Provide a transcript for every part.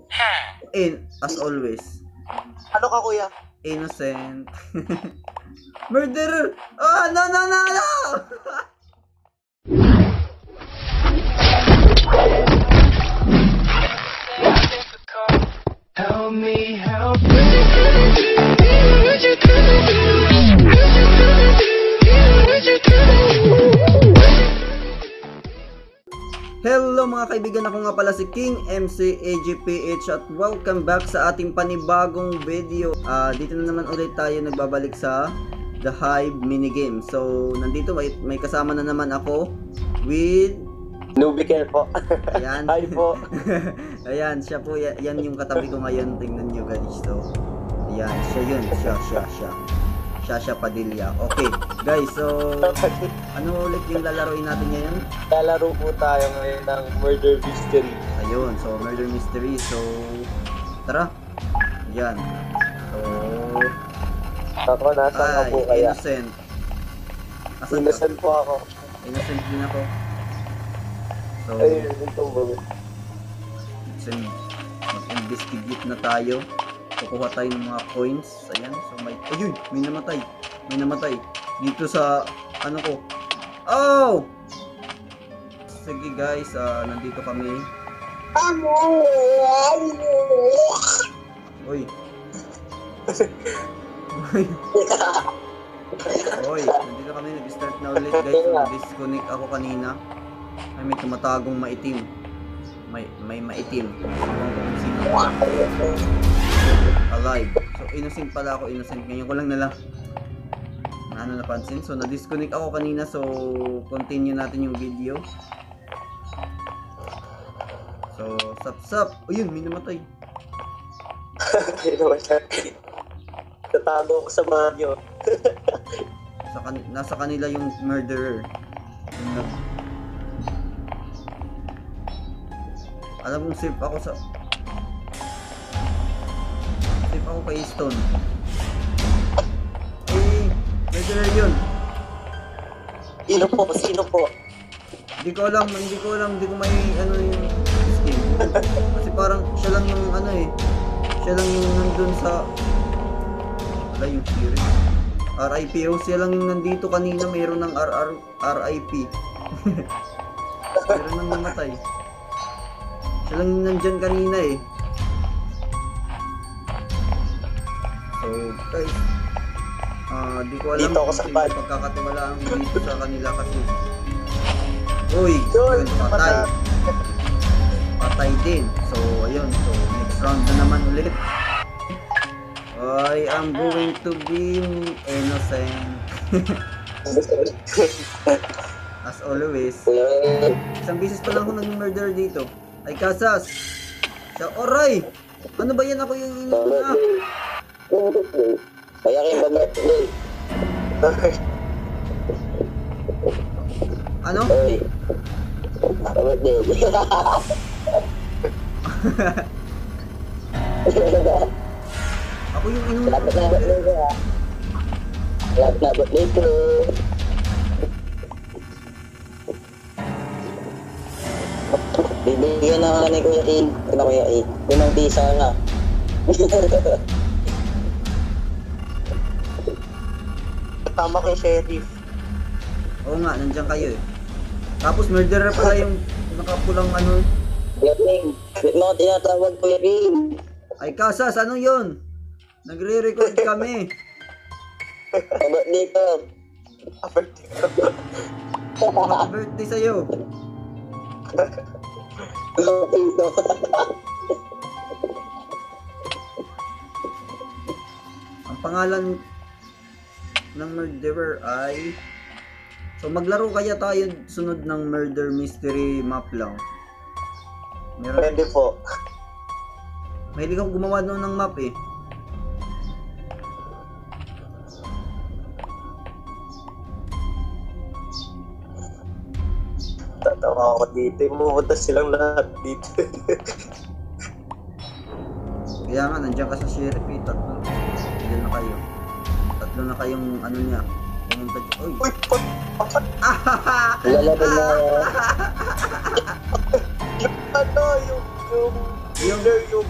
As always. Ano ka, kuya? Innocent. Murderer! Oh, no, no, no, no! Help me, help Hello mga kaibigan, ako nga pala si King MC AGPH at welcome back sa ating panibagong video. Dito na naman ulit tayo nagbabalik sa The Hive minigame. So nandito may kasama na naman ako with Newbie care po. ayan. Hi po. Ayan, siya po, yan yung katabi ko ngayon. Tingnan nyo guys. So ayan, siya yun. Siya Padilla. Okay guys, so ano ulit yung lalaroin natin ngayon? Lalaro po tayo ngayon ng Murder Mystery. Ayun, so Murder Mystery. So tara. Ayan. So Ako, nasaan ka po kaya? Innocent. Asan ka? Innocent po ako. Innocent din ako. So Ayun, ito ba? mag-investigate na tayo. Kukuha tayo ng mga coins. Ayan, so ayun, may namatay dito sa ano ko. Oh, sige guys, nandito kami. Oy. Oy, nandito kami, nag-start na ulit guys. So, disconnect ako kanina. Ay, may tumatagong maitim. May maitim. Sino? Alive. So innocent pala ako, innocent. Ngayon ko lang napansin. So na-disconnect ako kanina, so continue natin yung video. So sap. Ayun, may namatay. Tatago ko sa banyo. Nasa kanila yung murderer. Alam mong safe ako kay Stone. Murderer yun. Sino po? Hindi ko may ano yung skin. Kasi parang siya lang yung nandun sa yung series. RIP. Siya lang yung nandito kanina, mayroon ng RIP. Mayroon nang namatay. Siya lang yung nandyan kanina eh. So guys, di ko alam dito ako sa bad. Pagkakatiwalaan dito sa kanila kasi yun, patay din. So ayun, so next round na naman ulit. I am going to be innocent. As always. Isang bisis pa lang ako nag-murder dito. Ay kasas. Oray! Ano ba yan, ako yung ina? Kaya kayo ba-birthday? Ano? Birthday. Ako yung inuna. Dapat na birthday ko ha. Dapat na birthday ko. Bibigyan na ni Kuya In. Ano Kuya In? Pinang visa nga. Tama kay Sheriff. Oo nga, nandiyan kayo eh. Tapos murderer pala yung nakapulang ano. Gating. Mo tinatawag Kuya In. Ay kasas, ano yun? Nagre-record kami. Birthday ko. Happy birthday sa'yo. Ang pangalan ng murderer ay... So maglaro kaya tayo sunod ng murder mystery map lang. Pwede po. Mahilig ako gumawa noon ng map eh. Tatawa ako dito. Pumunta silang lahat dito. Kaya nga, nandiyan ka sa sheriff eh. Tatlo na kayong ano niya. Pumunta dyan. Uy! Lalaban na. Yung Yung- Killer yung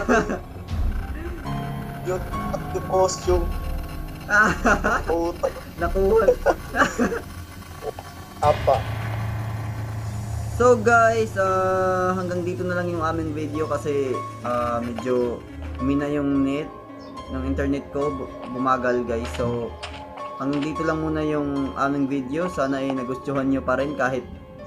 yung yung costume. Puta. Nakuha. Apa. So guys, hanggang dito na lang yung aming video kasi medyo mina yung net ng internet ko, bumagal guys. So hanggang dito lang muna yung aming video. Sana ay nagustuhan nyo pa rin kahit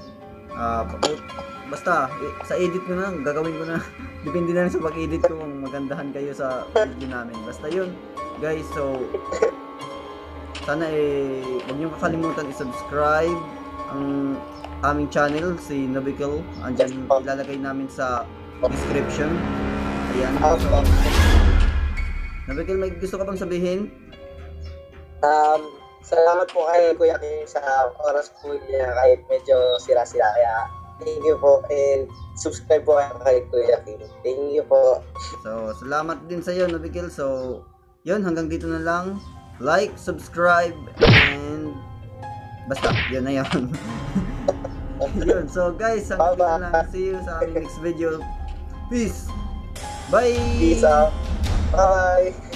basta sa edit ko na lang, gagawin ko na. Depende na lang sa pag-edit ko kung magandahan kayo sa video namin. Basta yun guys, so sana huwag nyo kakalimutan i-subscribe ang aming channel, si Nabikel. Andyan ilalagay namin sa description. Ayan. So, Nabikel, may gusto ka bang sabihin? Salamat po kay Kuya King sa oras po niya kahit medyo sira-sira. Kaya thank you po and subscribe po kayo kay Kuya King. Thank you po. So, salamat din sa iyo, Nabikel. So, yun, hanggang dito na lang. Like, subscribe, and basta, yun na yun. Yun, so guys, hanggang dito na lang. See you sa aming next video. Peace! Bye! Peace out. Bye.